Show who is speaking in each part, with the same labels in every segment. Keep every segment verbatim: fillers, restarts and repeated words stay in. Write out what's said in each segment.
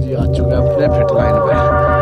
Speaker 1: गुरुजी आ चुके हैं अपने फिट लाइन पे।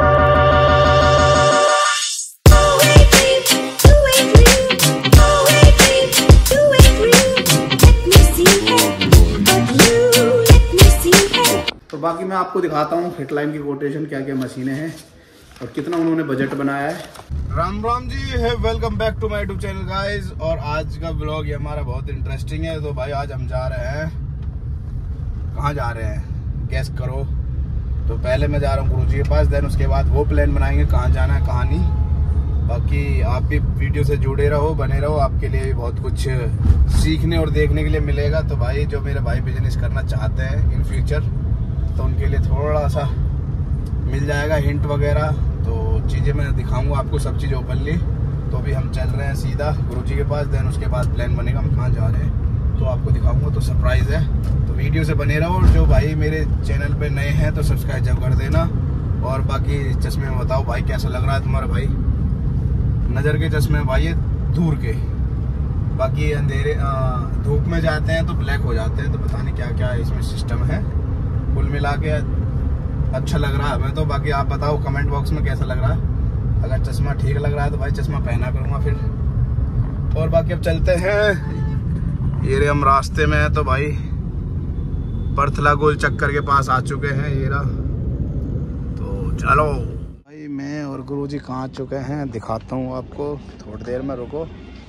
Speaker 1: तो बाकी मैं आपको दिखाता हूँ फिट लाइन की कोटेशन, क्या क्या मशीनें हैं और कितना उन्होंने बजट बनाया है। राम राम जी है, welcome back to my YouTube channel guys. और आज का ब्लॉग ये हमारा बहुत इंटरेस्टिंग है। तो भाई आज हम जा रहे हैं, कहाँ जा रहे हैं गैस करो। तो पहले मैं जा रहा हूँ गुरुजी के पास, देन उसके बाद वो प्लान बनाएंगे कहाँ जाना है कहाँ नहीं। बाकी आप भी वीडियो से जुड़े रहो, बने रहो, आपके लिए बहुत कुछ सीखने और देखने के लिए मिलेगा। तो भाई जो मेरे भाई बिजनेस करना चाहते हैं इन फ्यूचर, तो उनके लिए थोड़ा सा मिल जाएगा हिंट वगैरह। तो चीज़ें मैं दिखाऊंगा आपको, सब चीज़ ओपनली। तो अभी हम चल रहे हैं सीधा गुरुजी के पास, देन उसके बाद प्लान बनेगा हम कहाँ जा रहे हैं, तो आपको दिखाऊंगा। तो सरप्राइज़ है, तो वीडियो से बने रहो। जो भाई मेरे चैनल पे नए हैं तो सब्सक्राइब जब कर देना। और बाकी चश्मे में बताओ भाई कैसा लग रहा है तुम्हारा भाई। नज़र के चश्मे भाई ये दूर के, बाकी अंधेरे धूप में जाते हैं तो ब्लैक हो जाते हैं। तो पता नहीं क्या क्या इसमें सिस्टम है, कुल मिला के अच्छा लग रहा है हमें तो। बाकी आप बताओ कमेंट बॉक्स में कैसा लग रहा है। अगर चश्मा ठीक लग रहा है तो भाई चश्मा पहना करूँगा फिर। और बाकी अब चलते हैं, ये रे हम रास्ते में हैं। तो भाई परथला गोल चक्कर के पास आ चुके हैं, ये रहा। तो चलो भाई, मैं और गुरुजी कहाँ आ चुके हैं दिखाता हूँ आपको, थोड़ी देर में रुको।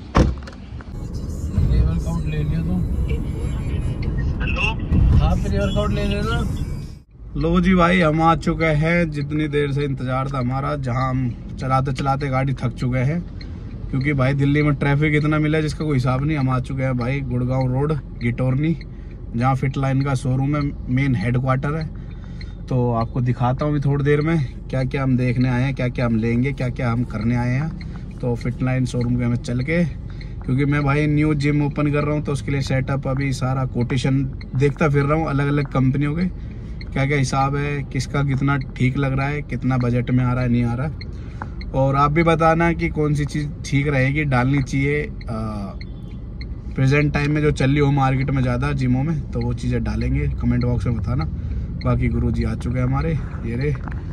Speaker 2: वर्कआउट ले लिया तो हेलो, आप वर्कआउट ले लेना।
Speaker 1: लो जी भाई, हम आ चुके हैं। जितनी देर से इंतजार था हमारा, जहां हम चलाते चलाते गाड़ी थक चुके हैं, क्योंकि भाई दिल्ली में ट्रैफिक इतना मिला है जिसका कोई हिसाब नहीं। हम आ चुके हैं भाई गुड़गांव रोड गिटोरनी, जहां फिट लाइन का शोरूम है, मेन हेडक्वार्टर है। तो आपको दिखाता हूँ थोड़ी देर में क्या क्या हम देखने आए हैं, क्या क्या हम लेंगे, क्या क्या हम करने आए हैं। तो फिट लाइन शोरूम के हमें चल के, क्योंकि मैं भाई न्यू जिम ओपन कर रहा हूँ, तो उसके लिए सेटअप अभी सारा कोटेशन देखता फिर रहा हूँ, अलग अलग कंपनियों के क्या क्या हिसाब है, किसका कितना ठीक लग रहा है, कितना बजट में आ रहा है नहीं आ रहा। और आप भी बताना कि कौन सी चीज़ ठीक रहेगी, डालनी चाहिए प्रेजेंट टाइम में जो चल रही हो मार्केट में ज़्यादा जिमों में, तो वो चीज़ें डालेंगे, कमेंट बॉक्स में बताना। बाकी गुरुजी आ चुके हैं हमारे, ये रे।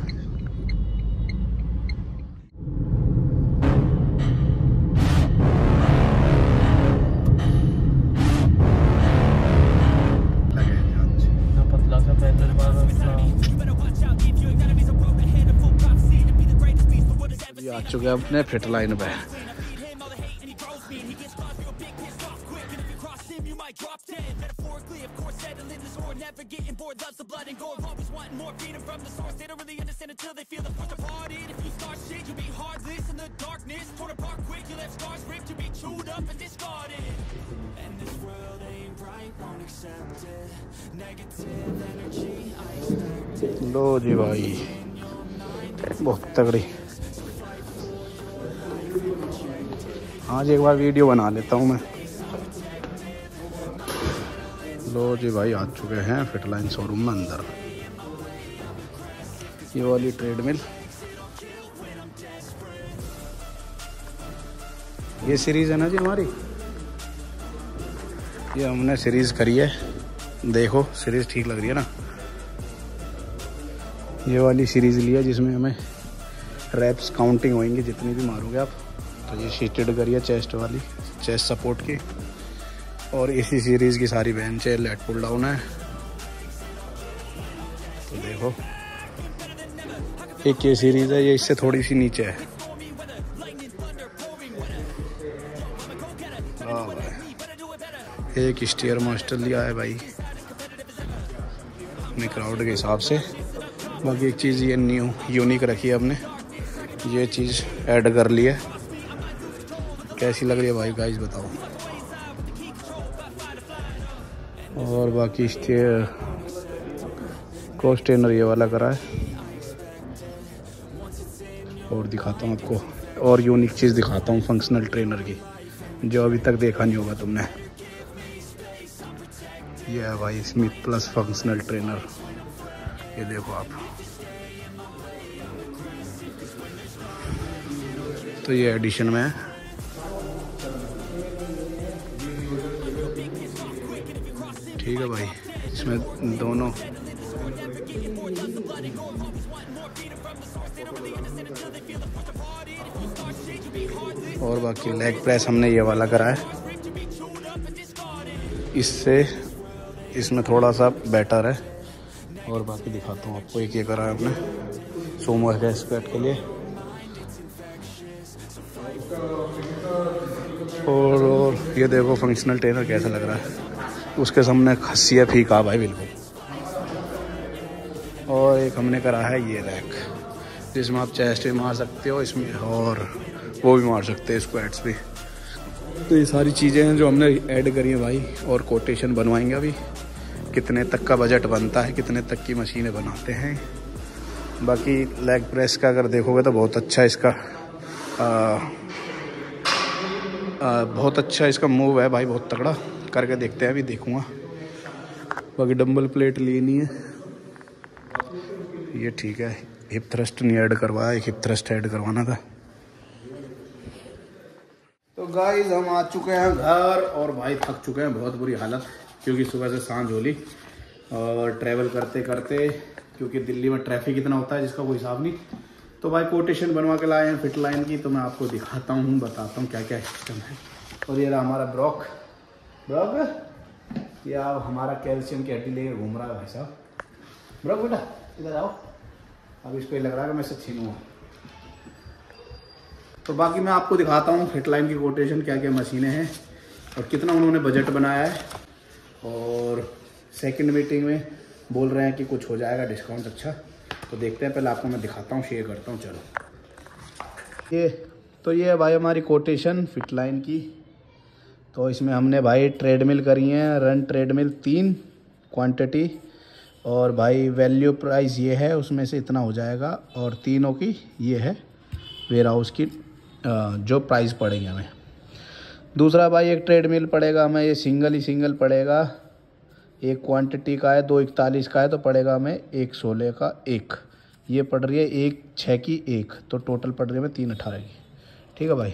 Speaker 1: आ चुके हैं अपने फिट लाइन पे। लो जी भाई, बहुत तगड़ी। आज एक बार वीडियो बना लेता हूँ मैं। लो जी भाई, आ चुके हैं फिट लाइन शोरूम में अंदर। ये वाली ट्रेडमिल, ये सीरीज है ना जी हमारी, ये हमने सीरीज करी है। देखो सीरीज ठीक लग रही है ना। ये वाली सीरीज लिया जिसमें हमें रैप्स काउंटिंग होंगी जितनी भी मारोगे आप। तो ये शीटेड करिए चेस्ट वाली, चेस्ट सपोर्ट की। और इसी सीरीज़ की सारी बेंच है, लेट पुल डाउन है। तो देखो एक ये सीरीज़ है, ये इससे थोड़ी सी नीचे है। एक स्टीयर मास्टर लिया है भाई अपने क्राउड के हिसाब से। बाकी एक चीज़ ये न्यू यूनिक रखी है हमने, ये चीज़ ऐड कर ली है। कैसी लग रही है भाई गाइस बताओ। और बाकी स्टीयर कोस्टेनर ये वाला करा है। और दिखाता हूँ आपको और यूनिक चीज़ दिखाता हूँ फंक्शनल ट्रेनर की, जो अभी तक देखा नहीं होगा तुमने। ये है भाई स्मिथ प्लस फंक्शनल ट्रेनर, ये देखो आप। तो ये एडिशन में है। ठीक है भाई, इसमें दोनों और बाकी लेग प्रेस हमने ये वाला करा है, इससे इसमें थोड़ा सा बेटर है। और बाकी दिखाता हूँ आपको, एक ये करा है हमने सोमो है स्क्वाट के लिए। और, और ये देखो फंक्शनल ट्रेनर कैसा लग रहा है, उसके सामने खस्सी है फीका भाई बिल्कुल। और एक हमने करा है ये रैक, जिसमें आप चेस्ट भी मार सकते हो इसमें, और वो भी मार सकते हैं स्क्वाट्स भी। तो ये सारी चीज़ें हैं जो हमने ऐड करी हैं भाई, और कोटेशन बनवाएंगे अभी कितने तक का बजट बनता है, कितने तक की मशीनें बनाते हैं। बाकी लेग प्रेस का अगर देखोगे तो बहुत अच्छा इसका आ, आ, बहुत अच्छा इसका मूव है भाई, बहुत तगड़ा करके देखते हैं, अभी देखूँगा। बाकी डंबल प्लेट लेनी है, ये ठीक है। हिप थ्रस्ट नहीं ऐड करवाया, एक हिप थ्रस्ट ऐड करवाना था। तो गाइस हम आ चुके हैं घर, और भाई थक चुके हैं, बहुत बुरी हालत, क्योंकि सुबह से सांझ हो ली और ट्रैवल करते करते, क्योंकि दिल्ली में ट्रैफिक इतना होता है जिसका कोई हिसाब नहीं। तो भाई कोटेशन बनवा के लाए हैं फिट लाइन की, तो मैं आपको दिखाता हूँ, बताता हूँ क्या क्या सिस्टम है। और ये रहा हमारा ब्रॉक ब्रॉक ये आप हमारा कैल्शियम की हड्डी लेकर घूम रहा है भाई साहब। ब्रॉक बेटा इधर आओ, अब इसको ये लग रहा है कि मैं इसे छीनूँगा। तो बाकी मैं आपको दिखाता हूँ फिट लाइन की कोटेशन, क्या क्या मशीनें हैं और कितना उन्होंने बजट बनाया है। और सेकंड मीटिंग में बोल रहे हैं कि कुछ हो जाएगा डिस्काउंट अच्छा, तो देखते हैं। पहले आपको मैं दिखाता हूँ, शेयर करता हूँ। चलो ये तो ये है भाई हमारी कोटेशन फिट लाइन की। तो इसमें हमने भाई ट्रेडमिल करी है, रन ट्रेडमिल तीन क्वांटिटी, और भाई वैल्यू प्राइस ये है, उसमें से इतना हो जाएगा। और तीनों की ये है वेयर हाउस की जो प्राइस पड़ेगी हमें। दूसरा भाई एक ट्रेडमिल पड़ेगा हमें, ये सिंगल ही सिंगल पड़ेगा, एक क्वांटिटी का है, दो इकतालीस का है, तो पड़ेगा हमें एक सोलह का एक। ये पड़ रही है एक छः की एक, तो टोटल पड़ रही है हमें तीन अठारह की। ठीक है भाई।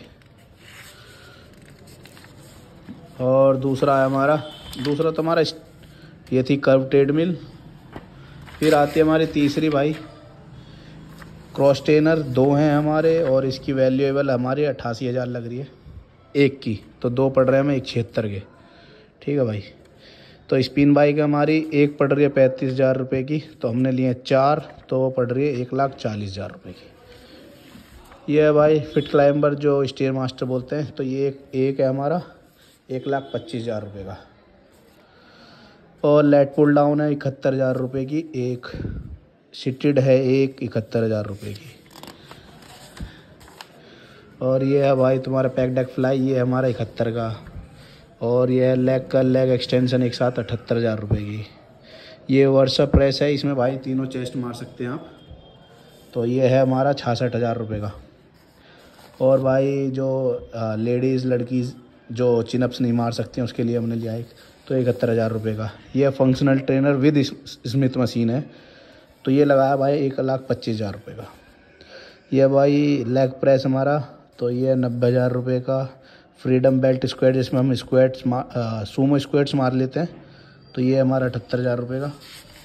Speaker 1: और दूसरा है हमारा, दूसरा तो हमारा ये थी कर्व ट्रेडमिल। फिर आती है हमारी तीसरी भाई क्रॉस ट्रेनर, दो हैं हमारे, और इसकी वैल्यूएबल हमारी अट्ठासी हज़ार लग रही है एक की, तो दो पड़ रहे हैं हमें एक छिहत्तर के। ठीक है भाई। तो स्पिन बाइक हमारी एक पड़ रही है पैंतीस हज़ार रुपये की, तो हमने लिए चार, तो वो पड़ रही है एक लाख चालीस हज़ार रुपये की। ये है भाई फिट क्लाइंबर जो स्टेयर मास्टर बोलते हैं, तो ये एक, एक है हमारा एक लाख पच्चीस हज़ार रुपये का। और लेट पुल डाउन है इकहत्तर हज़ार रुपये की एक, सिटेड है एक इकहत्तर हज़ार रुपये की। और ये है भाई तुम्हारा पैक डेक फ्लाई, ये है हमारा इकहत्तर का। और ये है लेग का लेग एक्सटेंशन एक साथ अठहत्तर हज़ार रुपये की। ये वर्सा प्रेस है, इसमें भाई तीनों चेस्ट मार सकते हैं आप, तो ये है हमारा छियासठ हज़ार रुपये का। और भाई जो लेडीज़ लड़की जो चिनअप्स नहीं मार सकती हैं उसके लिए हमने लिया एक, तो इकहत्तर हज़ार रुपये का। ये functional trainer with Smith machine है, तो ये लगाया भाई एक लाख पच्चीस हज़ार रुपये का। यह भाई लेग प्रेस हमारा, तो ये नब्बे हज़ार रुपये का। फ्रीडम बेल्ट स्क्वाट, जिसमें हम स्क्वाट्स मार सूमो स्क्वाट्स मार लेते हैं, तो ये हमारा अठहत्तर हज़ार रुपये का।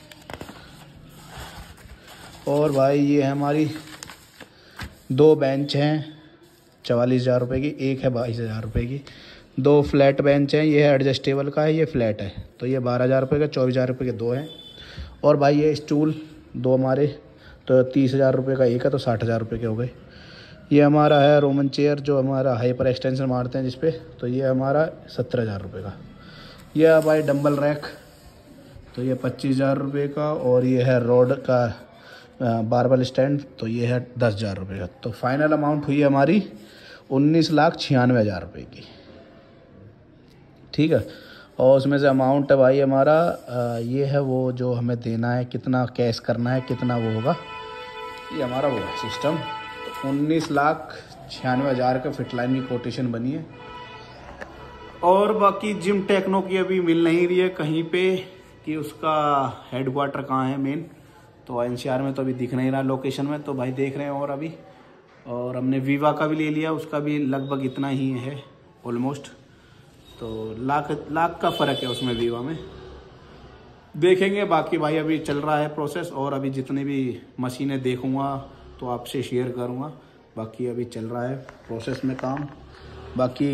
Speaker 1: और भाई ये है हमारी दो बेंच हैं चवालीस हज़ार रुपये की, एक है बाईस हज़ार रुपये की। दो फ्लैट बेंच हैं, ये है एडजस्टेबल का है, ये फ्लैट है, तो ये बारह हज़ार रुपये का, चौबीस हज़ार रुपये के दो हैं। और भाई ये स्टूल दो हमारे, तो तीस हज़ार रुपये का एक है, तो साठ हज़ार रुपये के हो गए। ये हमारा है रोमन चेयर जो हमारा हाइपर एक्सटेंशन मारते हैं जिस पे, तो ये हमारा सत्तर हज़ार रुपये का। ये है भाई डंबल रैक, तो ये पच्चीस हज़ार रुपये का। और ये है रोड का बारबल स्टैंड, तो ये है दस हज़ार रुपये का। तो फाइनल अमाउंट हुई हमारी उन्नीस लाख छियानवे हज़ार रुपये की। ठीक है। और उसमें से अमाउंट है भाई हमारा ये है वो जो हमें देना है, कितना कैश करना है, कितना वो होगा, ये हमारा वो है सिस्टम। तो उन्नीस लाख छियानवे हज़ार का फिट लाइन की कोटेशन बनी है। और बाकी जिम टेक्नो की अभी मिल नहीं रही है कहीं पे कि उसका हेडक्वार्टर कहाँ है मेन, तो एनसीआर में तो अभी दिख नहीं रहा लोकेशन में, तो भाई देख रहे हैं। और अभी और हमने वीवा का भी ले लिया, उसका भी लगभग इतना ही है ऑलमोस्ट, तो लाख लाख का फ़र्क है उसमें वीवा में। देखेंगे। बाकी भाई अभी चल रहा है प्रोसेस, और अभी जितने भी मशीनें देखूंगा तो आपसे शेयर करूंगा। बाकी अभी चल रहा है प्रोसेस में काम। बाकी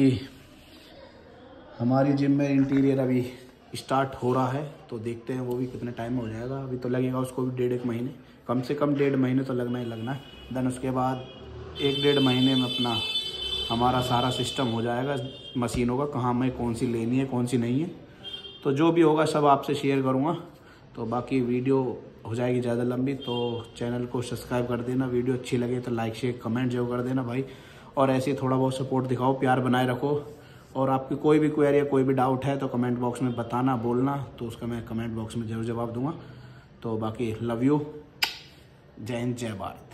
Speaker 1: हमारी जिम में इंटीरियर अभी स्टार्ट हो रहा है, तो देखते हैं वो भी कितने टाइम में हो जाएगा। अभी तो लगेगा उसको भी डेढ़ एक महीने, कम से कम डेढ़ महीने तो लगना ही लगना है। देन उसके बाद एक डेढ़ महीने में अपना हमारा सारा सिस्टम हो जाएगा मशीनों का, कहाँ में कौन सी लेनी है कौन सी नहीं है। तो जो भी होगा सब आपसे शेयर करूँगा। तो बाकी वीडियो हो जाएगी ज़्यादा लंबी, तो चैनल को सब्सक्राइब कर देना। वीडियो अच्छी लगे तो लाइक शेयर कमेंट जरूर कर देना भाई। और ऐसे ही थोड़ा बहुत सपोर्ट दिखाओ, प्यार बनाए रखो। और आपकी कोई भी क्वेरी या कोई भी डाउट है तो कमेंट बॉक्स में बताना, बोलना, तो उसका मैं कमेंट बॉक्स में ज़रूर जवाब दूंगा। तो बाकी लव यू, जय हिंद, जय भारत।